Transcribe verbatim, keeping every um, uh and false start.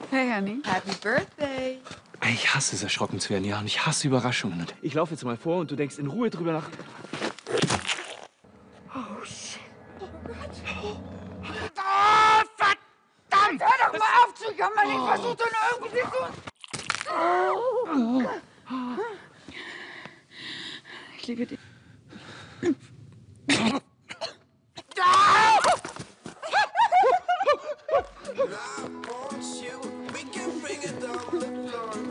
Hey, Honey. Happy Birthday. Ich hasse es, erschrocken zu werden, ja. Und ich hasse Überraschungen. Und ich laufe jetzt mal vor und du denkst in Ruhe drüber nach. Oh, shit. Oh, Gott. Oh, verdammt! Hör doch mal auf zu jammern. Ich versuche doch nur irgendwie zu... Oh. Ich liebe dich. I want you. We can bring it down the floor.